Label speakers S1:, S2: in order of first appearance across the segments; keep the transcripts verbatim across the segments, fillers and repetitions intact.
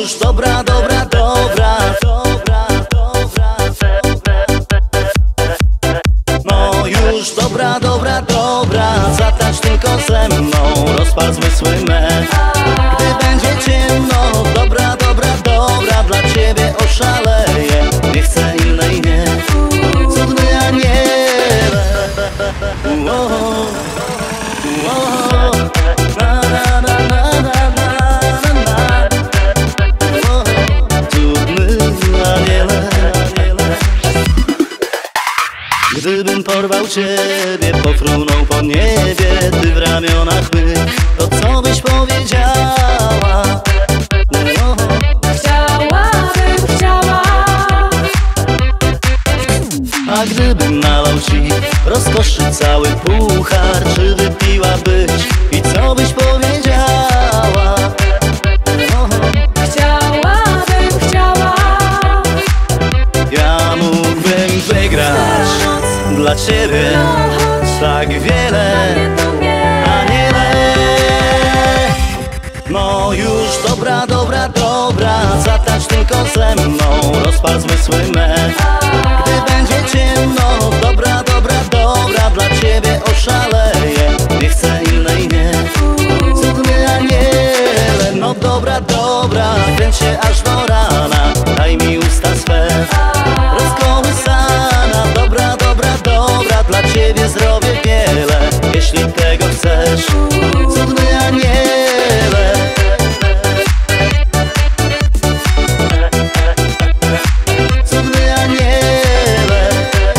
S1: już dobra, dobra, dobra, dobra, dobra. No już dobra, dobra, dobra, zatacz tylko ze mną, rozpal zmysły me. Gdy będzie ciemno, dobra, dobra, dobra, dla ciebie oszaleję, nie chcę innej, nie. Cudny aniele, oh, oh, na, na, na, na, na, na, na. Oh, cudny aniele. Gdybym porwał ciebie, pofrunął po niebie, ty w ramionach mych, to co byś powiedziała? No.
S2: Chciałabym, chciała.
S1: A gdybym nalał ci rozkoszy cały puchar, czy wypiłabyś i co byś powiedziała? No.
S2: Chciałabym, chciała.
S1: Ja mógłbym wygrać dla ciebie tak wiele, aniele. No już dobra, dobra, dobra, zatacz tylko ze mną, rozpal zmysły me. Gdy będzie ciemno, dobra, dobra, dobra, dla ciebie oszaleję, nie chcę innej, nie. Cudny aniele, no dobra, dobra, kręć się aż do rana, daj mi usta swe. Rozkołysana, dobra, dobra, dobra, dla ciebie zrobię wiele, jeśli tego chcesz. Cudny aniele. Cudny aniele.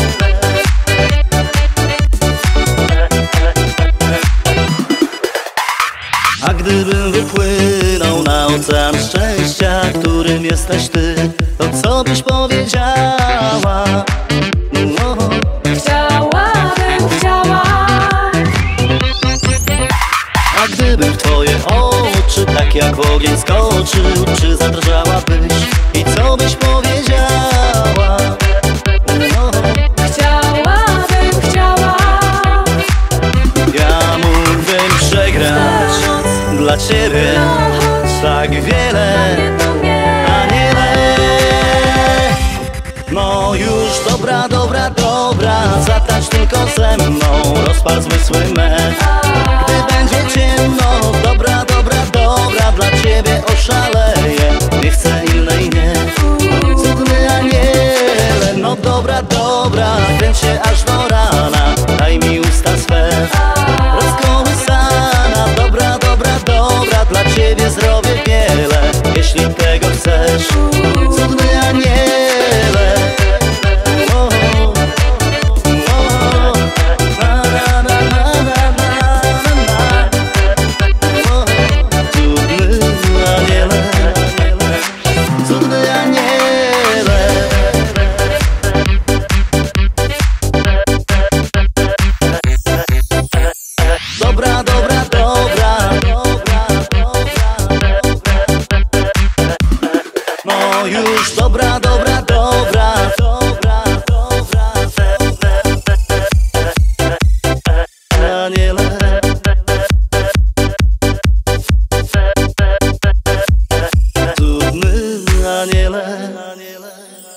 S1: A gdybym wypłynął na ocean szczęścia, którym jesteś ty, to co byś powiedziała? No.
S2: Chciałabym, chciała.
S1: A gdybym w twoje oczy tak jak w ogień skoczył, czy zadrżałabyś i co byś powiedziała? No.
S2: Chciałabym, chciała.
S1: Ja mógłbym przegrać dla ciebie tak wiele, aniele. No już dobra, dobra, dobra, zatacz tylko ze mną, rozpal zmysły me. Gdy będzie ciemno, dobra, dobra, dobra, dla ciebie oszaleję, nie chcę innej, nie. Cudny aniele, no dobra, dobra, kręć się aż do rana, daj mi usta swe. Rozkołysana, dobra, dobra, dobra, dla ciebie zrobię wiele, jeśli tego chcesz. Cudny aniele. Oh, oh, na, na, na, na, na, na, na. Oh, cudny aniele. Cudny aniele. Dobra, dobra, dobra, dobra, dobra. No już dobra, dobra, dobra, dobra, dobra. Aniele. Cudny aniele.